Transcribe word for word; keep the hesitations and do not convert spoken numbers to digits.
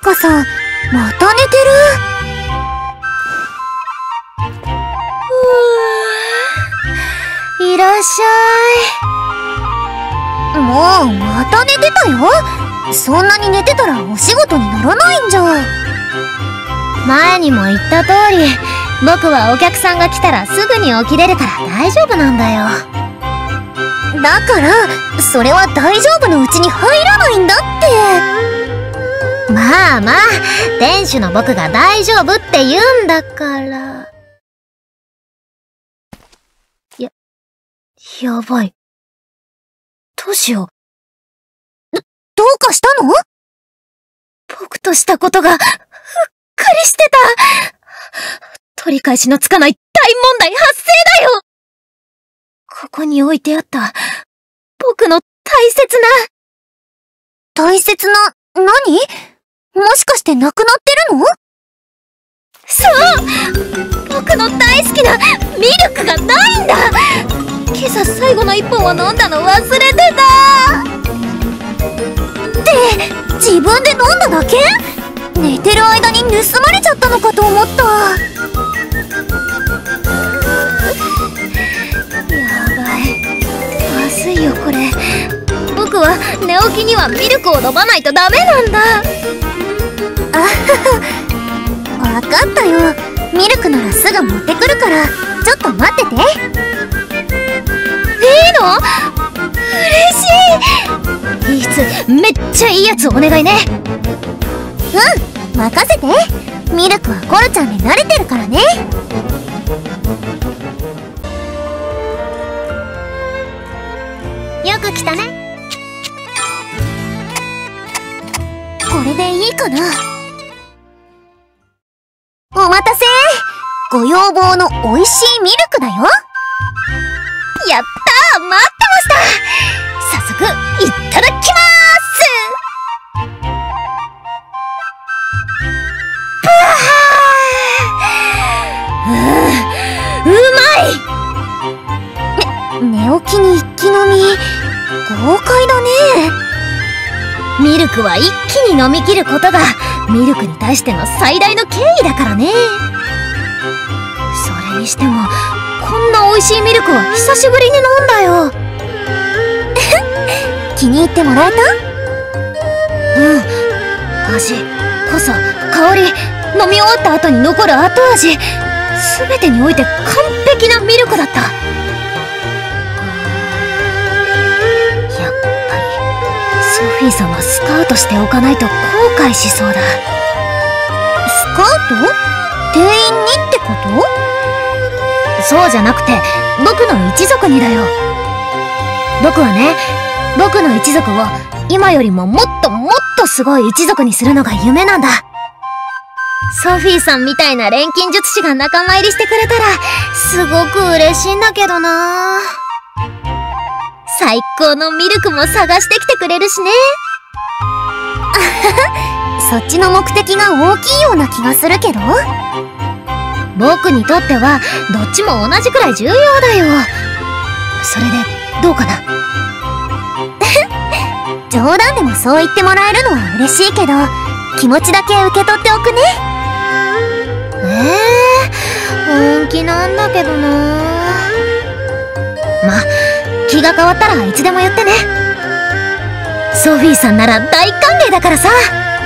パさん、また寝てる。 ふぅ、いらっしゃい。 もう、また寝てたよ。そんなに寝てたらお仕事にならないんじゃ。 前にも言った通り、僕はお客さんが来たらすぐに起きれるから大丈夫なんだよ。 だから、それは大丈夫のうちに入らないんだって。 まあまあ、店主の僕が大丈夫って言うんだから。や、やばい。どうしよう。 ど、どうかしたの？ 僕としたことが、ふっかりしてた。取り返しのつかない大問題発生だよ。ここに置いてあった、僕の大切な。 大切な、何？もしかして亡くなってるの？ そう！僕の大好きなミルクがないんだ！今朝最後の一本を飲んだの忘れてた！ って、自分で飲んだだけ？寝てる間に盗まれちゃったのかと思った。 やばい。まずいよこれ。僕は寝起きにはミルクを飲まないとダメなんだ。 あはは、わかったよ。ミルクならすぐ持ってくるから、ちょっと待ってて。 いいの？嬉しい。いいつ、めっちゃいいやつお願いね。 うん、任せて。ミルクはコロちゃんで慣れてるからね。 よく来たね。 これでいいかな。お待たせ。ご要望の美味しいミルクだよ。 やったー、待ってました。早速いただきまーす。うーん、うまい。 ね、寝起きに一気飲み、豪快だね。 ミルクは一気に飲み切ることがミルクに対しての最大の敬意だからね。それにしてもこんな美味しいミルクは久しぶりに飲んだよ。 気に入ってもらえた？ うん。味、濃さ、香り、飲み終わった後に残る後味、全てにおいて完璧なミルクだった。やっぱりソフィーさんはスカウトしておかないと後悔しそうだ。 スカウト？店員にってこと？ そうじゃなくて僕の一族にだよ。僕はね、僕の一族を今よりももっともっとすごい一族にするのが夢なんだ。ソフィーさんみたいな錬金術師が仲間入りしてくれたらすごく嬉しいんだけどな。最高のミルクも探してきてくれるしね。 そっちの目的が大きいような気がするけど。 僕にとってはどっちも同じくらい重要だよ。それでどうかな？ 冗談でもそう言ってもらえるのは嬉しいけど、気持ちだけ受け取っておくね。 ええー、本気なんだけどな。ま、気が変わったらいつでも言ってね。ソフィーさんなら大歓迎だからさ。